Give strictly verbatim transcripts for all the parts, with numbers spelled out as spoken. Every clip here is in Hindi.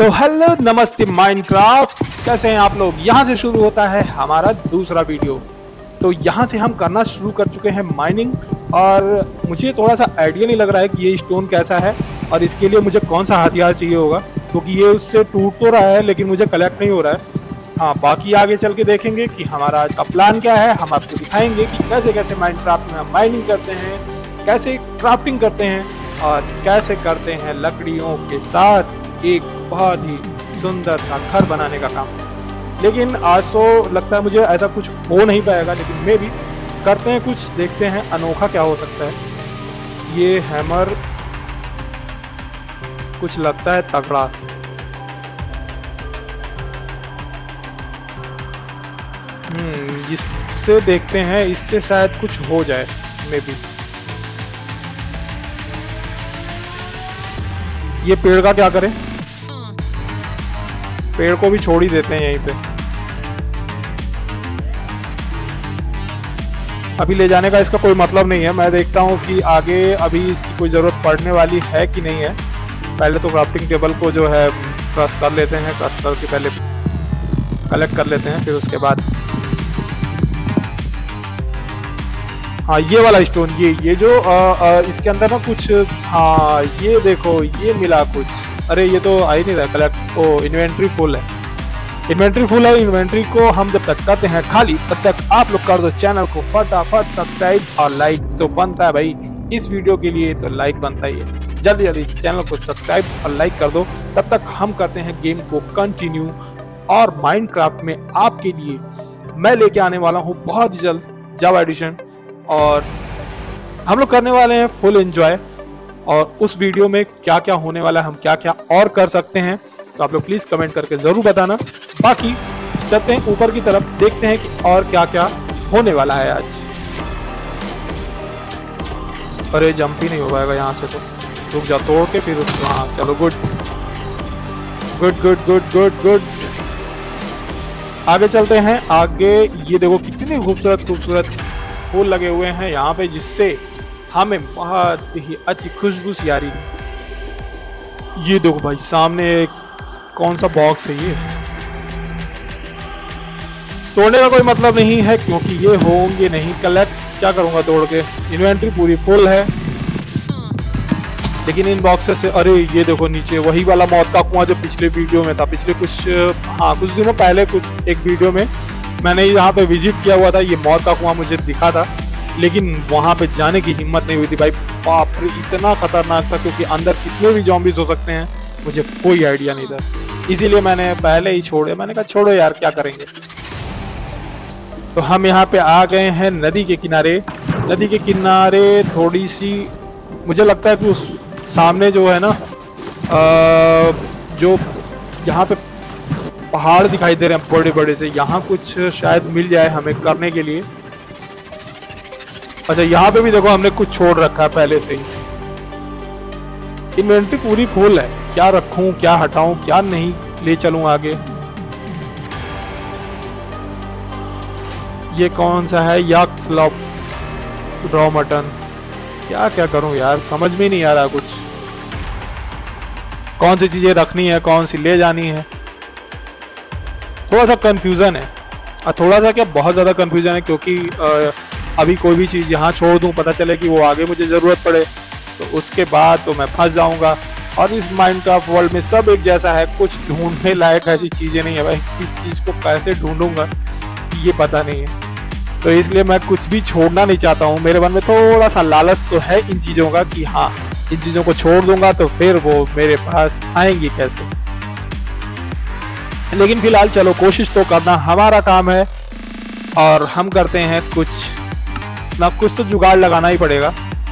तो हेलो नमस्ते माइनक्राफ्ट, कैसे हैं आप लोग। यहाँ से शुरू होता है हमारा दूसरा वीडियो। तो यहाँ से हम करना शुरू कर चुके हैं माइनिंग, और मुझे थोड़ा सा आइडिया नहीं लग रहा है कि ये स्टोन कैसा है और इसके लिए मुझे कौन सा हथियार चाहिए होगा, क्योंकि ये उससे टूट तो रहा है लेकिन मुझे कलेक्ट नहीं हो रहा है। हाँ, बाकी आगे चल के देखेंगे कि हमारा आज का प्लान क्या है। हम आपको दिखाएंगे कि कैसे कैसे माइनक्राफ्ट में हम माइनिंग करते हैं, कैसे क्राफ्टिंग करते हैं और कैसे करते हैं लकड़ियों के साथ एक बहुत ही सुंदर सा घर बनाने का काम। लेकिन आज तो लगता है मुझे ऐसा कुछ हो नहीं पाएगा, लेकिन मे भी करते हैं कुछ, देखते हैं अनोखा क्या हो सकता है। ये हैमर कुछ लगता है तगड़ा। हम्म इससे देखते हैं, इससे शायद कुछ हो जाए मे बी। ये पेड़ का क्या करें, पेड़ को भी छोड़ ही देते हैं यहीं पे। अभी ले जाने का इसका कोई मतलब नहीं है। मैं देखता हूँ कि आगे अभी इसकी कोई ज़रूरत पड़ने वाली है कि नहीं है। पहले तो क्राफ्टिंग टेबल को जो है क्रश कर लेते हैं, क्रश करके पहले कलेक्ट कर लेते हैं, फिर उसके बाद हाँ ये वाला स्टोन, ये ये जो आ, आ, इसके अंदर ना कुछ, हाँ ये देखो ये मिला कुछ। अरे ये तो आ ही नहीं रहा कलेक्ट। ओ इन्वेंट्री फुल है, इन्वेंट्री फुल है। इन्वेंट्री को हम जब तक करते हैं खाली, तब तक आप लोग कर दो चैनल को फटाफट सब्सक्राइब, और लाइक तो बनता है भाई इस वीडियो के लिए, तो लाइक बनता ही है। जल्दी जल्दी चैनल को सब्सक्राइब और लाइक कर दो। तब तक हम करते हैं गेम को कंटिन्यू, और माइनक्राफ्ट में आपके लिए मैं लेके आने वाला हूँ बहुत ही जल्द जावा एडिशन, और हम लोग करने वाले हैं फुल एंजॉय। और उस वीडियो में क्या क्या होने वाला है, हम क्या क्या और कर सकते हैं, तो आप लोग प्लीज कमेंट करके जरूर बताना। बाकी चलते हैं ऊपर की तरफ, देखते हैं कि और क्या क्या होने वाला है आज। अरे जंप ही नहीं हो पाएगा यहाँ से, तो रुक जा, तोड़ के फिर उसको। हाँ चलो, good good good good good good आगे चलते हैं। आगे ये देखो कितने खूबसूरत खूबसूरत फूल लगे हुए हैं यहाँ पे, जिससे हमें बहुत ही अच्छी खुशबू सी आ रही है। ये देखो भाई सामने एक कौन सा बॉक्स है, ये तोड़ने का कोई मतलब नहीं है क्योंकि ये होंगे नहीं कलेक्ट। क्या करूंगा तोड़ के, इन्वेंट्री पूरी फुल है। लेकिन इन बॉक्सेस से, अरे ये देखो नीचे वही वाला मौत का कुआं जो पिछले वीडियो में था, पिछले कुछ हाँ कुछ दिनों पहले कुछ एक वीडियो में मैंने यहाँ पे विजिट किया हुआ था। ये मौत का कुआं मुझे दिखा था, लेकिन वहां पे जाने की हिम्मत नहीं हुई थी भाई। बाप रे इतना खतरनाक था, क्योंकि अंदर कितने भी ज़ॉम्बीज़ हो सकते हैं मुझे कोई आइडिया नहीं था। इसीलिए मैंने पहले ही छोड़े, मैंने कहा छोड़ो यार क्या करेंगे। तो हम यहाँ पे आ गए हैं नदी के किनारे। नदी के किनारे थोड़ी सी मुझे लगता है कि उस सामने जो है ना, आ, जो यहाँ पे पहाड़ दिखाई दे रहे हैं बड़े बड़े से, यहाँ कुछ शायद मिल जाए हमें करने के लिए। अच्छा यहाँ पे भी देखो हमने कुछ छोड़ रखा है पहले से ही। इन्वेंट्री पूरी फुल है, क्या रखूं क्या हटाऊं क्या नहीं ले चलूं आगे। ये कौन सा है, याक स्लॉप रॉ मटन। क्या क्या करूं यार, समझ में नहीं आ रहा कुछ, कौन सी चीजें रखनी है कौन सी ले जानी है। थोड़ा सा कंफ्यूजन है, और थोड़ा सा क्या बहुत ज्यादा कंफ्यूजन है, क्योंकि आ, अभी कोई भी चीज़ यहाँ छोड़ दूँ, पता चले कि वो आगे मुझे ज़रूरत पड़े, तो उसके बाद तो मैं फंस जाऊँगा। और इस माइनक्राफ्ट वर्ल्ड में सब एक जैसा है, कुछ ढूंढने लायक ऐसी चीज़ें नहीं है भाई। किस चीज़ को कैसे ढूंढूंगा ये पता नहीं है, तो इसलिए मैं कुछ भी छोड़ना नहीं चाहता हूँ। मेरे मन में थोड़ा सा लालच तो है इन चीज़ों का कि हाँ इन चीज़ों को छोड़ दूंगा तो फिर वो मेरे पास आएंगी कैसे। लेकिन फिलहाल चलो कोशिश तो करना हमारा काम है, और हम करते हैं कुछ ना कुछ तो जुगाड़ लगाना ही पड़ेगा।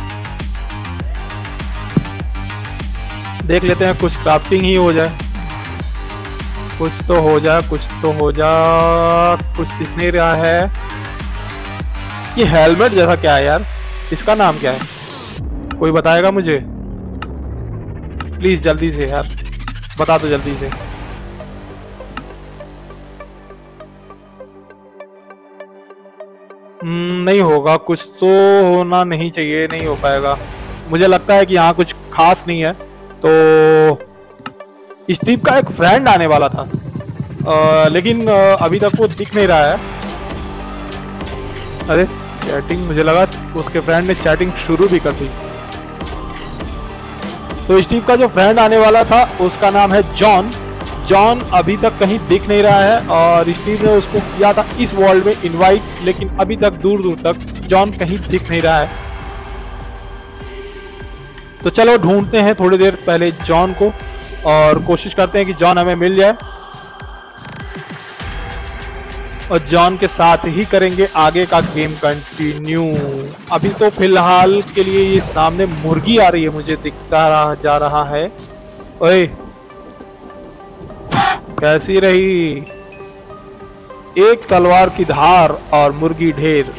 देख लेते हैं कुछ क्राफ्टिंग ही हो जाए, कुछ तो हो जाए कुछ तो हो जाए कुछ दिख नहीं रहा है। ये हेलमेट जैसा क्या है यार, इसका नाम क्या है, कोई बताएगा मुझे प्लीज जल्दी से यार, बता दो जल्दी से। नहीं होगा, कुछ तो होना नहीं चाहिए, नहीं हो पाएगा। मुझे लगता है कि यहाँ कुछ खास नहीं है, तो स्टीव का एक फ्रेंड आने वाला था, आ, लेकिन आ, अभी तक वो दिख नहीं रहा है। अरे चैटिंग, मुझे लगा उसके फ्रेंड ने चैटिंग शुरू भी कर दी। तो स्टीव का जो फ्रेंड आने वाला था उसका नाम है जॉन। जॉन अभी तक कहीं दिख नहीं रहा है और स्टीव ने उसको किया था इस वर्ल्ड में इनवाइट, लेकिन अभी तक दूर दूर तक जॉन कहीं दिख नहीं रहा है। तो चलो ढूंढते हैं थोड़ी देर पहले जॉन को और कोशिश करते हैं कि जॉन हमें मिल जाए और जॉन के साथ ही करेंगे आगे का गेम कंटिन्यू। अभी तो फिलहाल के लिए ये सामने मुर्गी आ रही है, मुझे दिखता रहा जा रहा है। ओए कैसी रही? एक तलवार की धार और मुर्गी ढेर।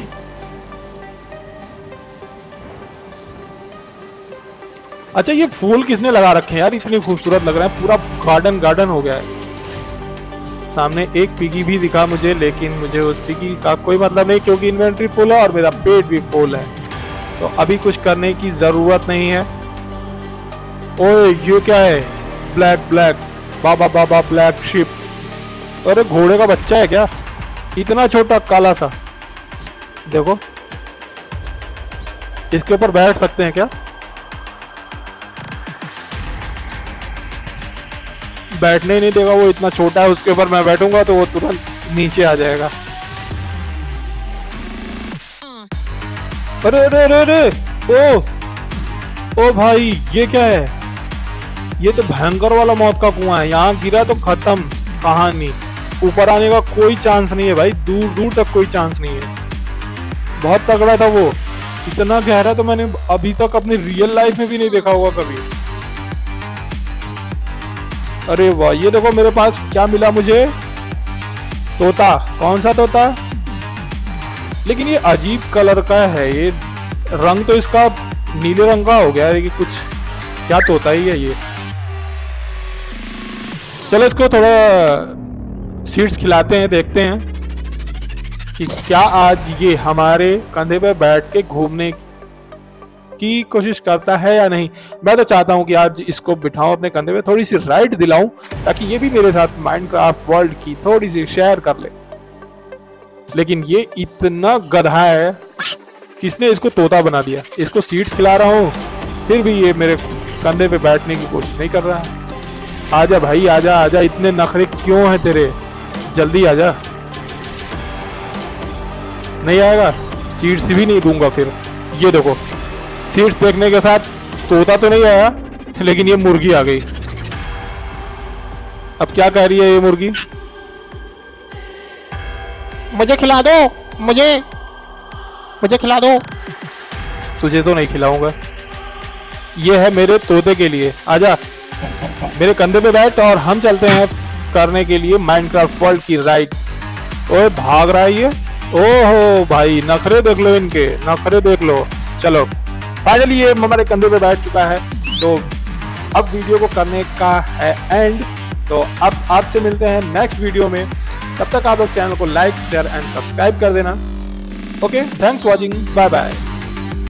अच्छा ये फूल किसने लगा रखे हैं यार, इतने खूबसूरत लग रहे हैं, पूरा गार्डन गार्डन हो गया है। सामने एक पिगी भी दिखा मुझे, लेकिन मुझे उस पिगी का कोई मतलब नहीं क्योंकि इन्वेंट्री फुल है और मेरा पेट भी फुल है, तो अभी कुछ करने की जरूरत नहीं है। ओए ये क्या है? Black black baa baa black sheep. अरे घोड़े का बच्चा है क्या? इतना छोटा काला सा, देखो इसके ऊपर बैठ सकते हैं क्या? बैठने ही नहीं देगा, वो इतना छोटा है, उसके ऊपर मैं बैठूंगा तो वो तुरंत नीचे आ जाएगा। अरे अरे अरे अरे ओ ओ भाई ये क्या है? ये तो भयंकर वाला मौत का कुआं है, यहाँ गिरा तो खत्म कहानी, ऊपर आने का कोई चांस नहीं है भाई, दूर दूर तक कोई चांस नहीं है। बहुत तगड़ा था वो, इतना गहरा तो मैंने अभी तक अपनी रियल लाइफ में भी नहीं देखा होगा कभी। अरे वाह, ये देखो मेरे पास क्या मिला मुझे, तोता। कौन सा तोता? लेकिन ये अजीब कलर का है, ये रंग तो इसका नीले रंग का हो गया है कि कुछ, क्या तोता ही है ये। चलो इसको थोड़ा सीड्स खिलाते हैं, देखते हैं कि क्या आज ये हमारे कंधे पे बैठ के घूमने की कोशिश करता है या नहीं। मैं तो चाहता हूं कि आज इसको बिठाऊं अपने कंधे पे, थोड़ी सी राइड दिलाऊं ताकि ये भी मेरे साथ माइनक्राफ्ट वर्ल्ड की थोड़ी सी शेयर कर ले। लेकिन ये इतना गधा है, किसने इसको तोता बना दिया? इसको सीड खिला रहा हूं फिर भी ये मेरे कंधे पे बैठने की कोशिश नहीं कर रहा है। आजा भाई आजा आजा, इतने नखरे क्यों है तेरे? जल्दी आजा। नहीं आएगा, सीड्स भी नहीं दूंगा फिर। ये देखो सीड्स देखने के साथ तोता तो नहीं आया, लेकिन ये मुर्गी आ गई। अब क्या कह रही है ये मुर्गी? मुझे खिला दो, मुझे मुझे खिला दो। तुझे तो नहीं खिलाऊंगा, ये है मेरे तोते के लिए। आजा मेरे कंधे पे बैठ और हम चलते हैं करने के लिए माइनक्राफ्ट वर्ल्ड की राइड। ओए भाग रहा है ये, ओहो भाई नखरे देख लो, इनके नखरे देख लो। चलो फाइनली ये हमारे कंधे पे बैठ चुका है, तो अब वीडियो को करने का है एंड। तो अब आपसे मिलते हैं नेक्स्ट वीडियो में, तब तक आप लोग चैनल को लाइक शेयर एंड सब्सक्राइब कर देना। Okay, thanks watching, bye bye.